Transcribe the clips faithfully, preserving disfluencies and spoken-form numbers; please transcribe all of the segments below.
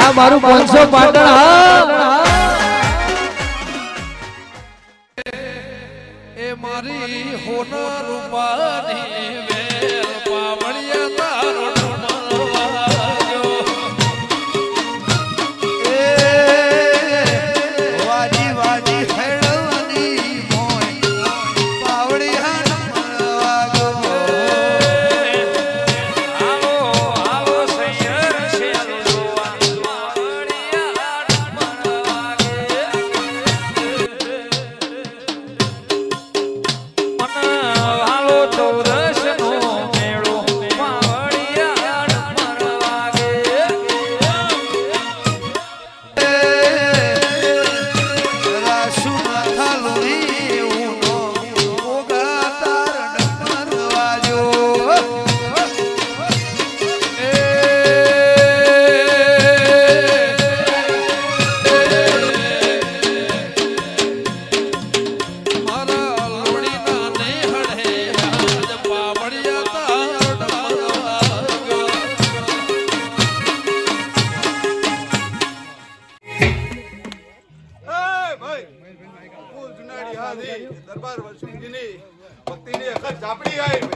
આ મારું પાંચસો પાટણ હા એ મારી હોના રૂપાની વેલ પાવળિયા તારો ડમરવાજો એ વાજી વાજી હેડવાની મોય પાવળિયા ડમરવાજો આવો આવો સૈયર શેર જોવા પાવળિયા ડમરવાગે હાલો ચૌદશ નો મેળો પાવળિયા ડમરવાગે રાસુ માથા લોહી ઉનો ઓગા તાર ડમરવાજો મારા લોડીના ને હડે આજ પાવળિયા તાર ડમરવાજો દરબાર વસુંગીની ભક્તિની અખત ઝાપડી આવી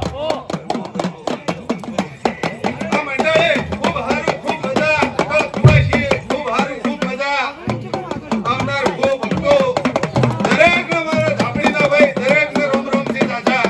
આ મંડળે ખૂબ હારું ખૂબ મજા અટલ કુવાશી ખૂબ હારું ખૂબ મજા આવનાર ગો ભક્તો દરેક મારા ઝાપડીના ભાઈ દરેક ને રોમ રોમ થી દાદા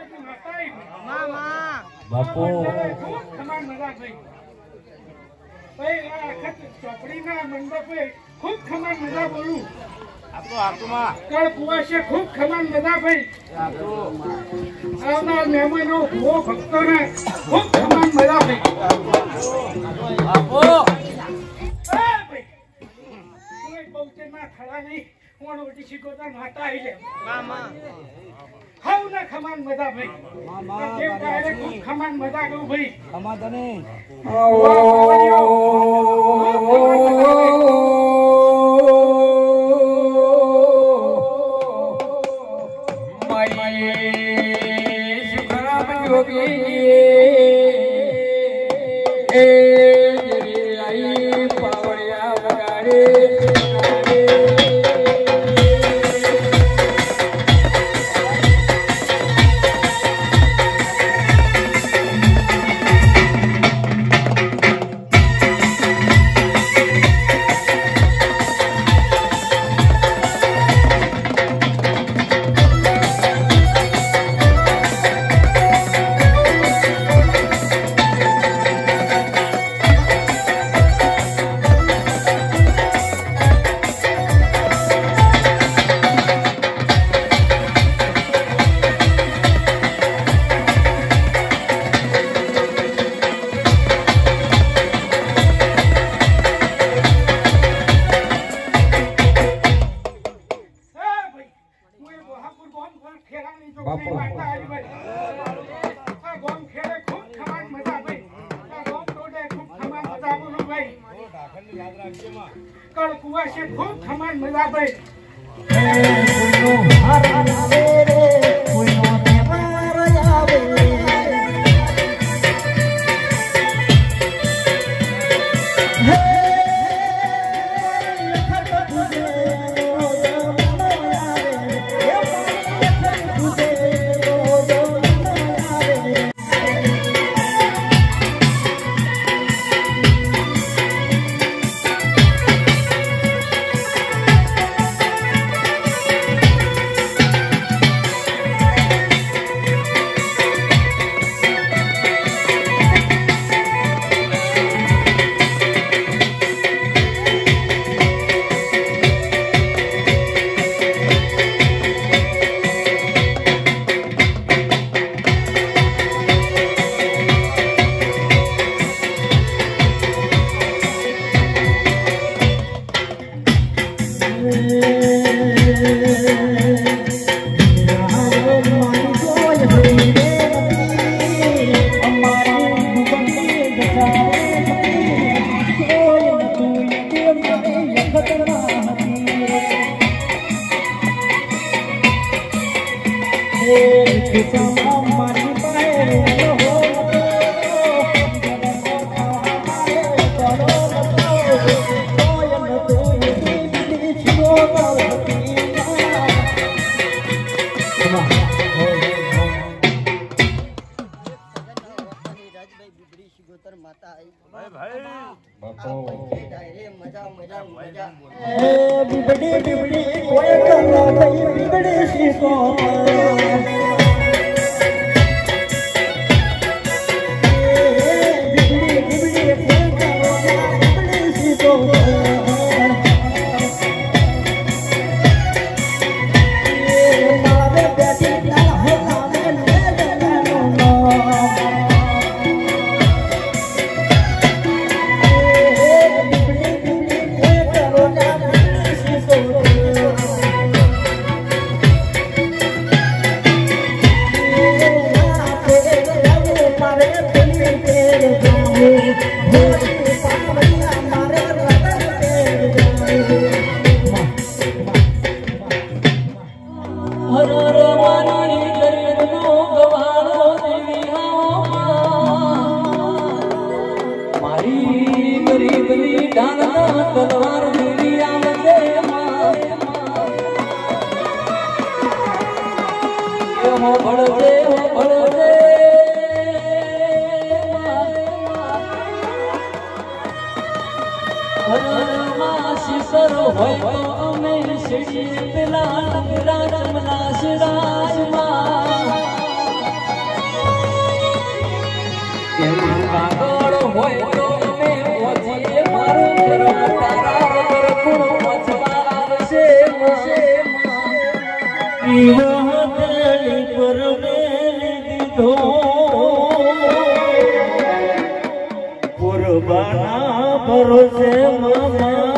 બાપુ ભાઈ આ આખા ચોપડીના મંડપે ખૂબ ખમાન મજા બોલું કળ કુવાશે ખૂબ ખમાન મજા ભાઈ આવનાર મહેમાનો ભો ભક્તોને ખૂબ ખમાન મજા ભાઈ કોઈ બહુચેરમાં ખડા નહીં કોણ ઓટી શીખોતા માતા આવી લે હાઉ ના ખમાન મજા ભાઈ દેવ કાયરે ખૂબ ખમાન મજા ગયું ભાઈ ખમા તને કળ કુવાશે ખૂબ ખમાન મજા ભાઈ હોય તો અમે ભરોસે મામા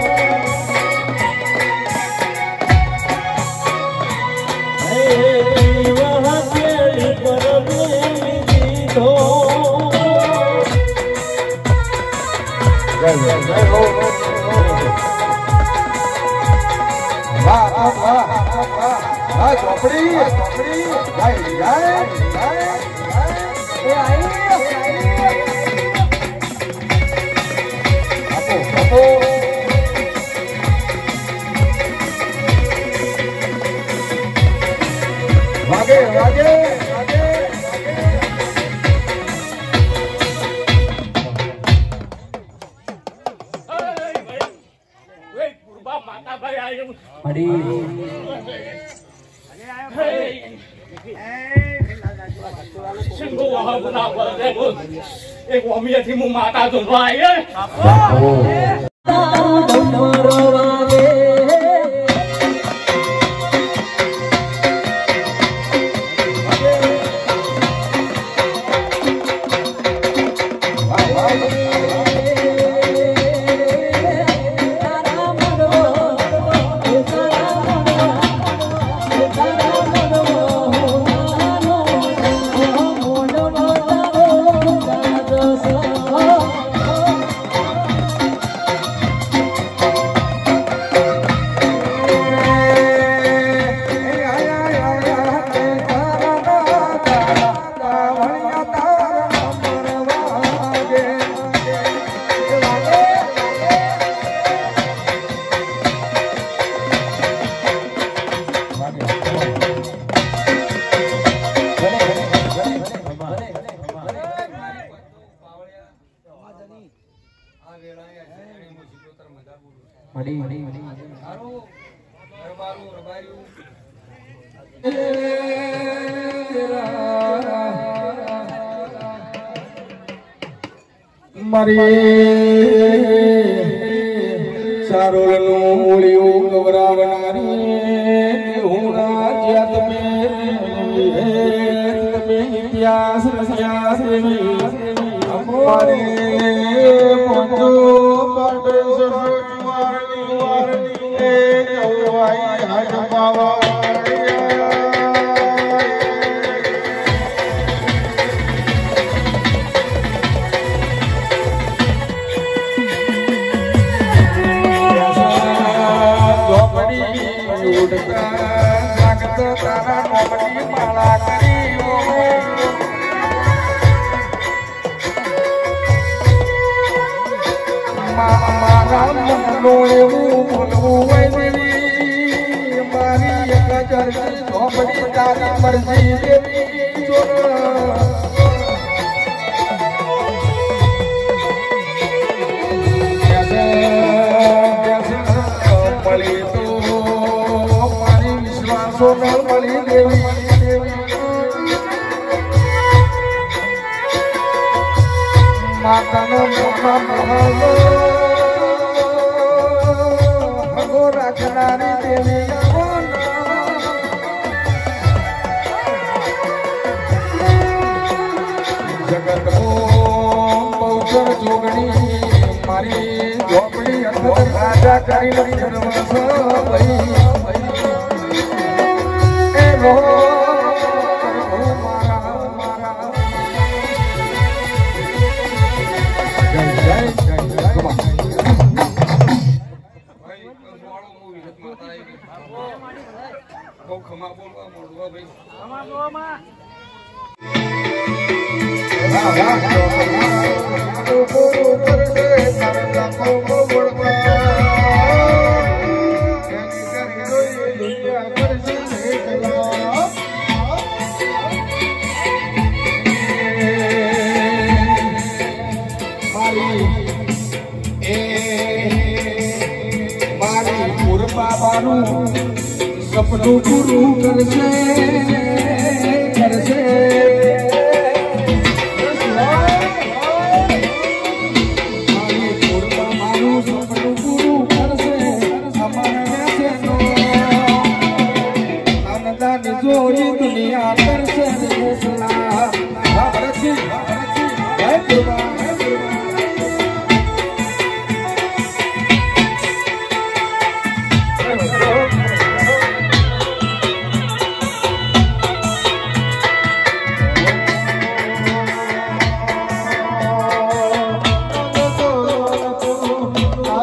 વાગે વાગે એક ઓમિયાથી હું માતા તો ભાઈ મારી ચારોલનું મૂળિયું ગવરાવનારી હું રાજ્ય તમે તમે ઇતિહાસ રસ્યા અમારે પંજો પાટે જુવારની વારની એ જવાઈ હાથ પાવા મારા મનનો એવું બોલવું દેવી મારી એક જરસી ઝોપડી તારી મરજી દેવી ચોર મળી તો મારી વિશ્વાસો ન મળી દેવી માતાનો મોહા મહાલો ભગો રાખનારી દેવી જગતમાં બહુચર જોગણી મારી ઝોપડી અંદર રાજા કરી એ રો સપનું પૂરું કરશે કરશે મારી પૂર્વા મારું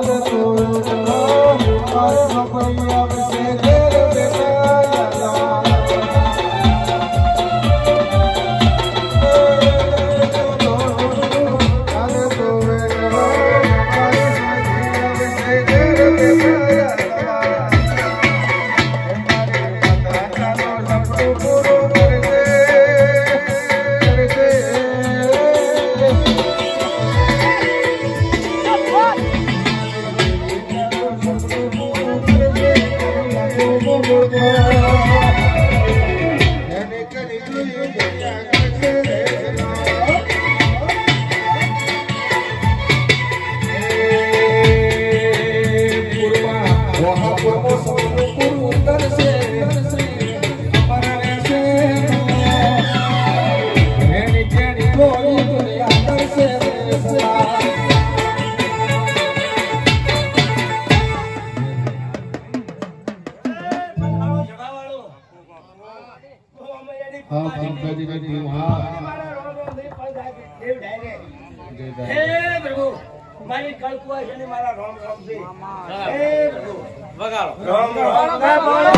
મારી કલ્પવા છે ને મારા રોમ રોમ છે હે પ્રભુ વગાડો રોમ રોમ ના બોલો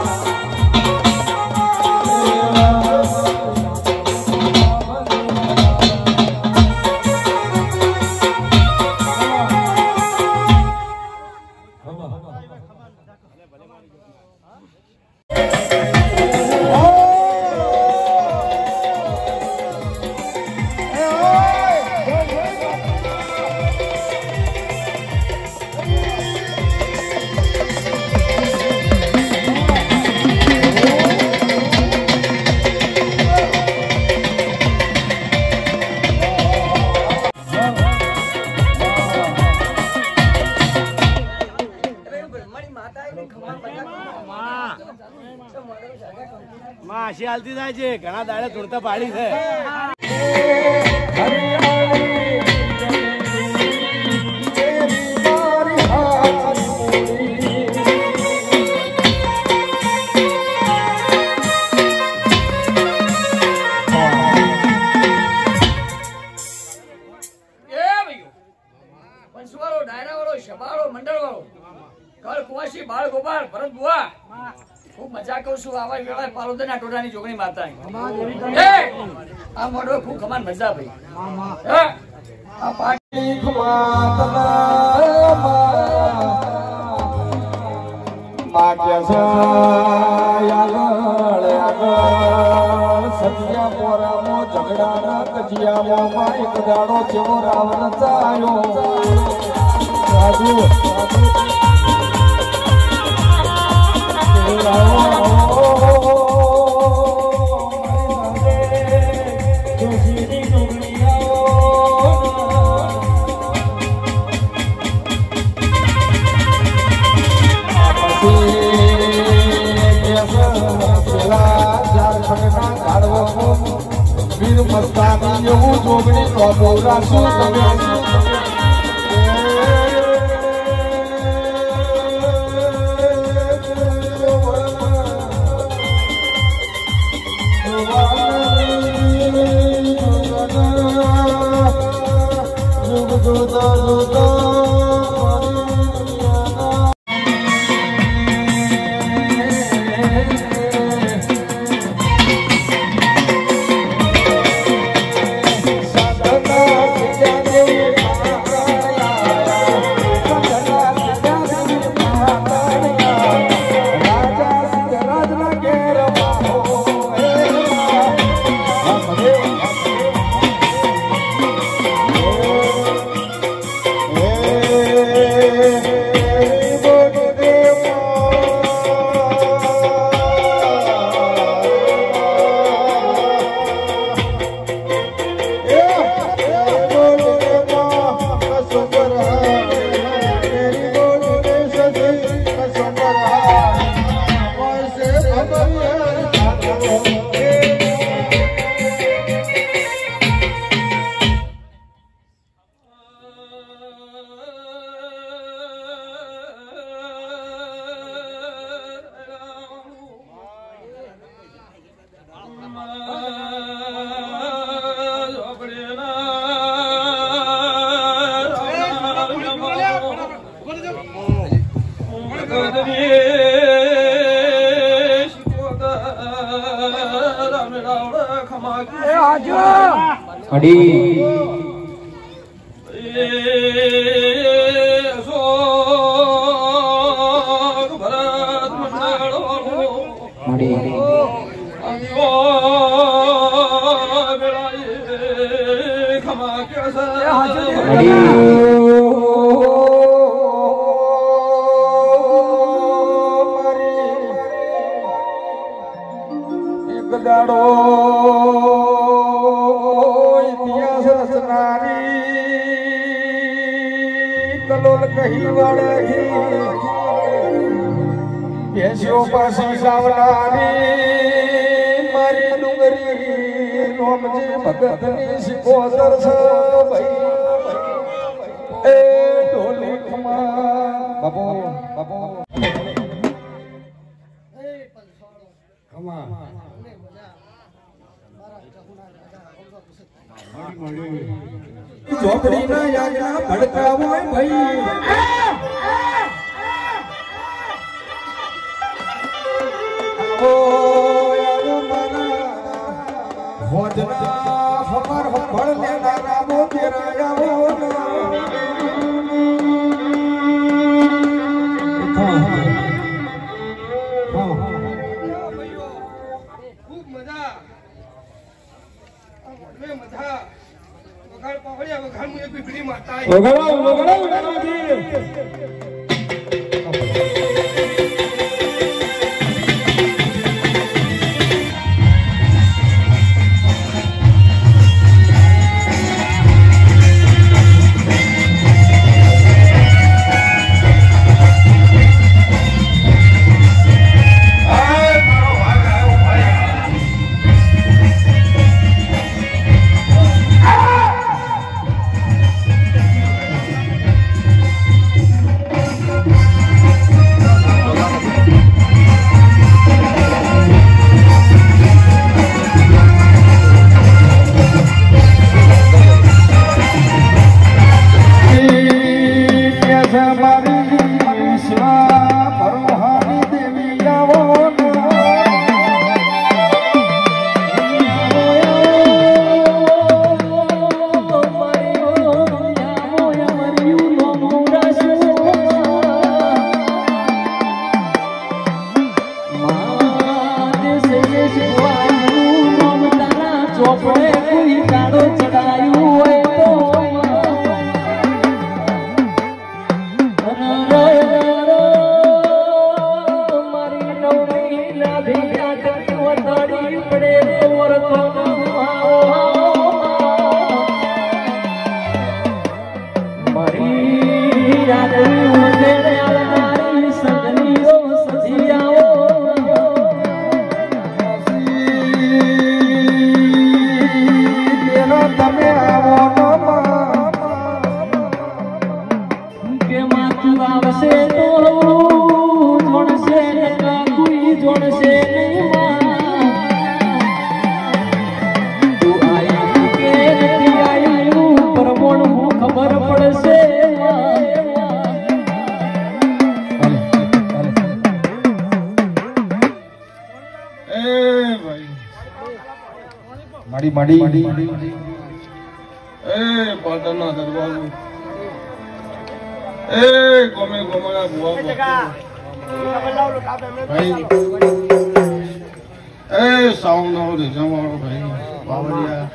Thank you. માસી હાલતી જાય છે ઘણા દાડે ધૂળતા પાડી છે બાળ ગોપાલ ભરત બુઆ ખૂબ મજા કરું છું આવા વેળા પાલોદર ના ટોટાની જોગણી મારતા આ મોડો ખૂબ કમાન મજા ભાઈ આ પાટી સતિયા મોરામો ઝઘડાના કજિયામાં એક દાડો ચેવો રાવણ ચાયો રાજુ વીર મસ્તાની એવું જોગણી બાબુ રાસુ તમે ચોપડી ના યાગના ભડકા હોય ભાઈ ઓ યાર મના હોજના ફકર ફળ લેના રામો તેરા આવો ખૂબ મજા મજા વગાડ પાવડિયા વગાડ મુએ પીપળી માતા વગાડો વગાડો વગાડો આ મારો માડી માડી એ પાટણના દરવાજો એ ગમે ગમણા બુઆ ભાઈ એ સાઉન્ડ નો જમાડો ભાઈ બાવળિયા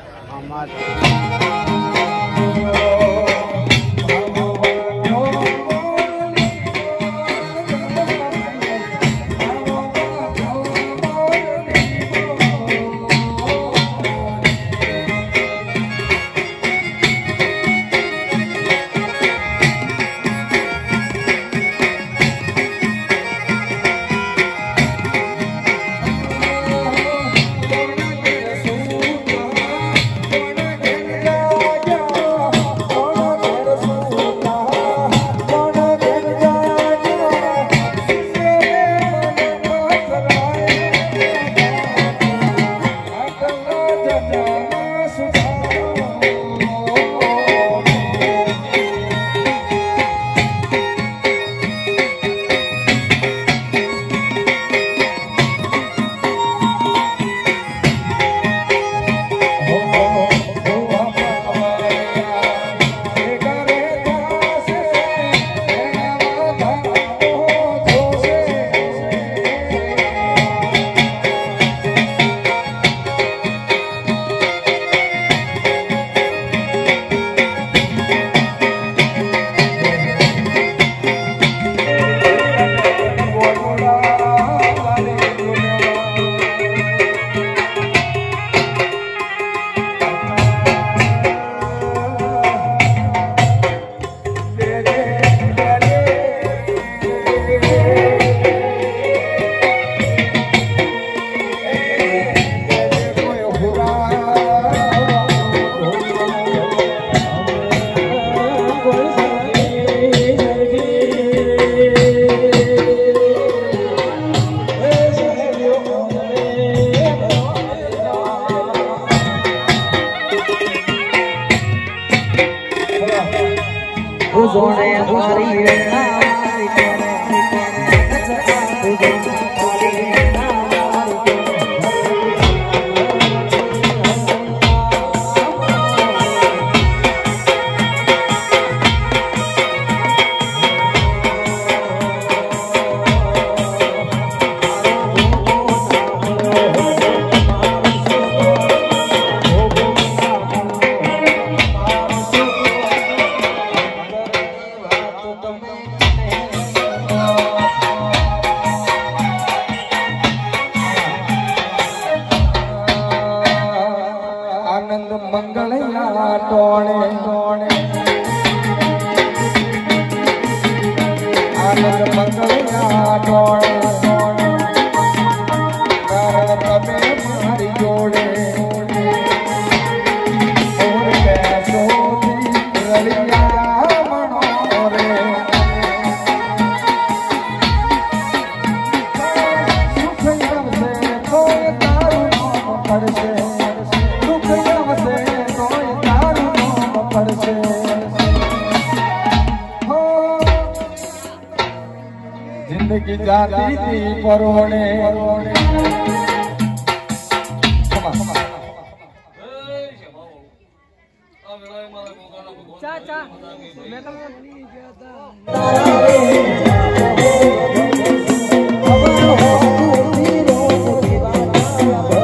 जिंदगी जाती थी परोने चाचा मैं तो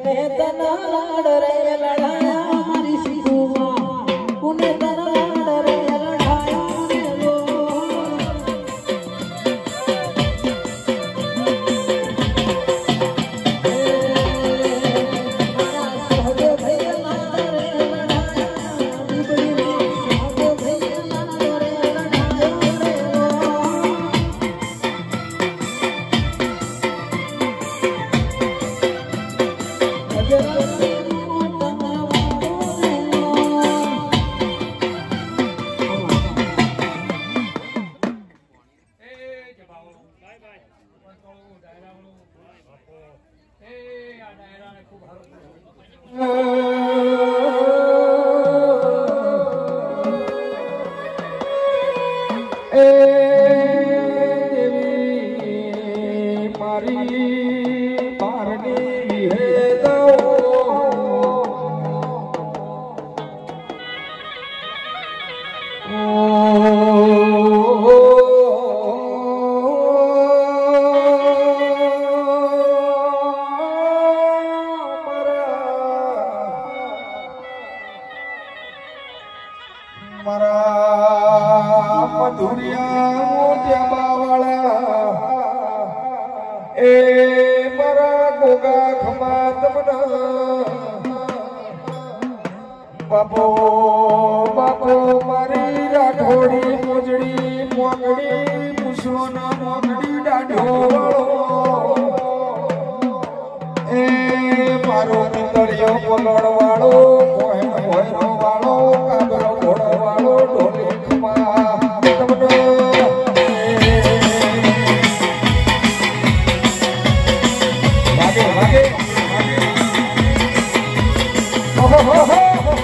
બાપો બાપો મારી રાઠોડી મોજડી મોગડી મુસોનો મોગડી દાઢો એ મારો પિતળિયો પલળ વાળો મોહન મોહનો વાળો કાગરો ઘોડો વાળો ઢોલી ખમા તમને વાગે વાગે ઓહો હો હો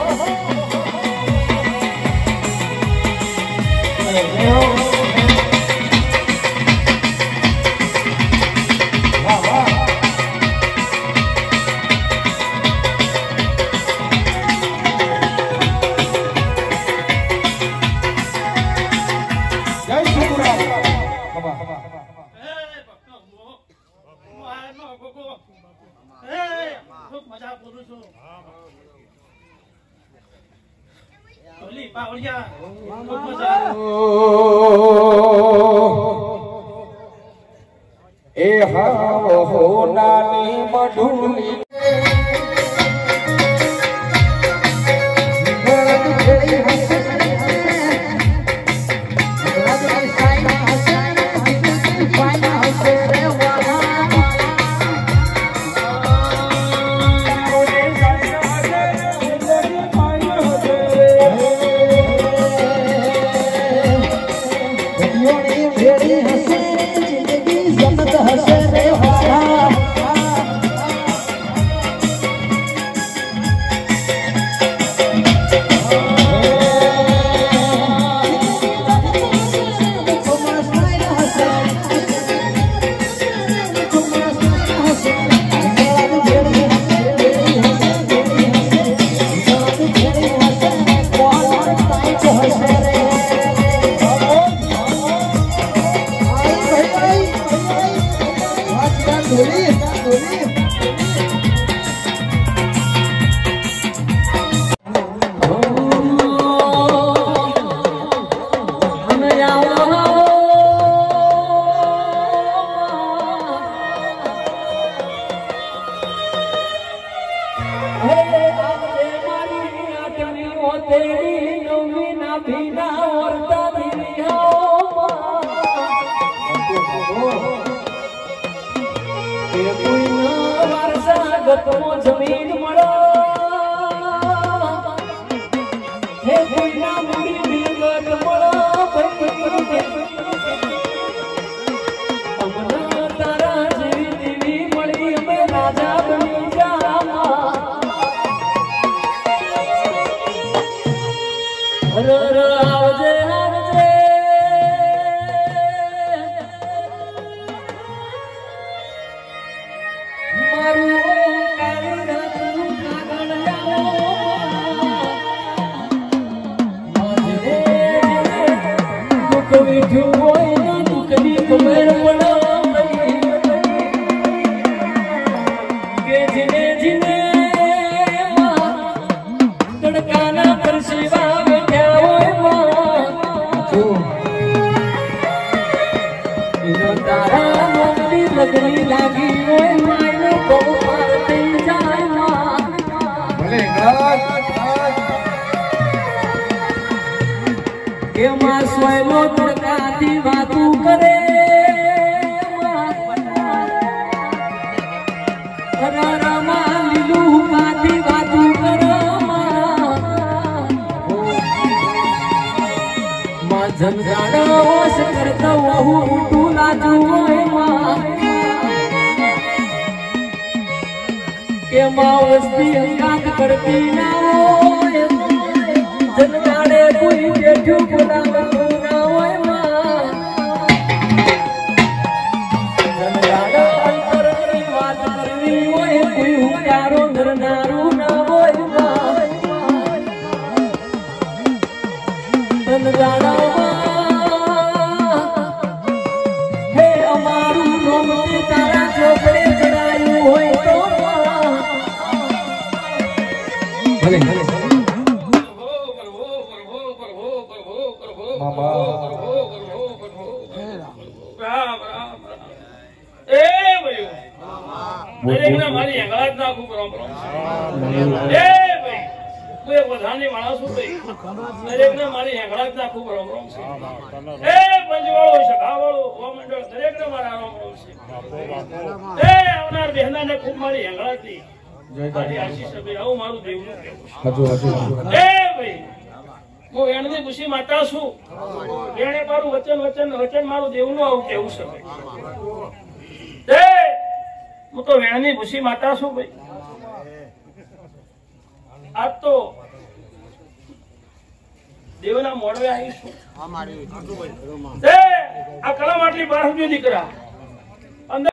એ હા હો નાની મઢુલી જમીન મળો હે કોઈના મૂડી મિલકત મળો અમને તારા જેવી દેવી મળી અમે રાજા બની જા હર આવજે આવજે મારું કે જીને જીને નોકરી લાગી હોય માયનો બહુ પાર થઈ જાય માં. ભલે ગાજ એમાં સોયલો તડકાથી વાતું કરે રામાં લીલું કાથી વાતું કરે માં જનજાણ હોશ કરતો વહુ ઊંટું લાજુ હોય માં. એમાં વસ્તી અંગાત કરતી ના હોય જનજાણે કોઈ બેઠું બોલાવતું ના હોય માં. જનજાણે અંતરની વાત કરવી હોય કોઈ હુંકારો ધરનારું ના હોય માં. જનજાણામાં હે અમારું નામ તે તારા ચોપડે ચડાયું હોય તો માં. ભલે ભલે મારી હેંગળાજ નાખું રામ રામ. એ ભાઈ હું એક વધારની માણસ છું ભાઈ. દરેકને મારી હેંગળાજ નાખું રામ રામ છે. એ પંચવાળો સખાવાળો મંડળ દરેકને મારા રામ રામ છે. એ આવનાર બહેનાને ખૂબ મારી હેંગળાજની મારી આશીષ ભાઈ આવું મારું દેવનું કહેવું છે. એ ભાઈ હું વેણની ખુશી માતા છું. વેણે મારું વચન વચન વચન મારું દેવનું આવું કેવું છે ભાઈ. હું તો વેણની ખુશી માતા છું ભાઈ. આજ તો દેવના મોડવે આવીશું. આ કળા માટલી બાર દીકરા